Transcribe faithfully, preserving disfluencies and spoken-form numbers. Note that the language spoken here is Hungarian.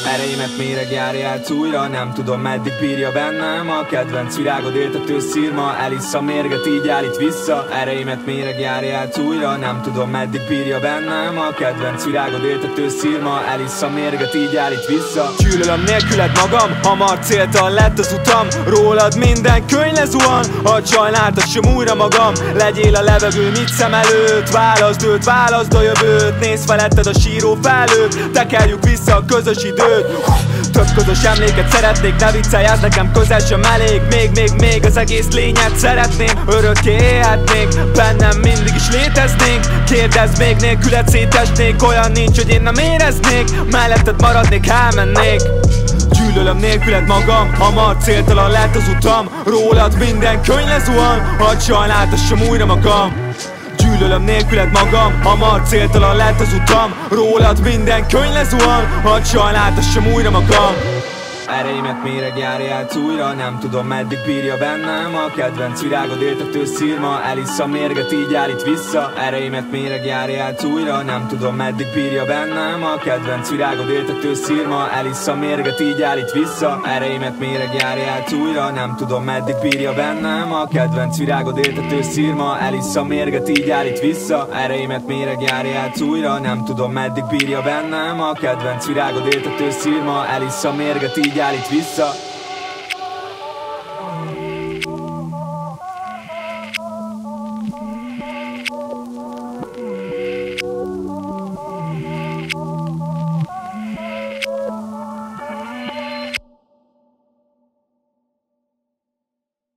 Ereimet méreg járja át újra, nem tudom meddig bírja bennem. A kedvenc virágod éltető szírma, elissza mérget, így állít vissza. Ereimet méreg járja át újra, nem tudom meddig bírja bennem. A kedvenc virágod éltető szírma, elissza mérget, így állít vissza. Gyűlölöm nélküled magam, hamar céltalan lett az utam. Rólad minden könyv lezuhan, hadd sajnáltassam újra magam. Legyél a levegő, mit szem előtt, válaszd őt, válaszd a jövőt. Nézd feletted a síró felőtt, tekerjük vissza a közös időt. Több közös emléket szeretnék, ne viccelj, ez nekem közel sem elég. Még, még, még az egész lényet szeretném, örökké élhetnénk, bennem mindig is léteznénk. Kérdezz még, nélküled szétesnék, olyan nincs, hogy én nem éreznék. Melletted maradnék, elmennék. Gyűlölöm nélküled magam, hamar céltalan lett az utam. Rólad minden könyv lezuhan, hadd sajnáltassam újra magam. Gyűlölöm nélküled magam, hamar céltalan lett az utam. Rólad minden könyv lezuhan, hadd sajnáltassam újra magam. Ereimet méreg járja át újra, nem tudom meddig bírja bennem. A kedvenc virágod éltető szírma, elissza mérget, így állít vissza. Ereimet méreg járja át újra, nem tudom meddig bírja bennem. A kedvenc virágod éltető szírma, elissza mérget, így állít vissza. Ereimet méreg járja át újra, nem tudom meddig bírja bennem. A kedvenc virágod éltető szírma, elissza mérget, így állít vissza. Ereimet méreg járja át újra, nem tudom meddig bírja bennem. A kedvenc virágod éltető szírma, elissza mérget, így állít vissza.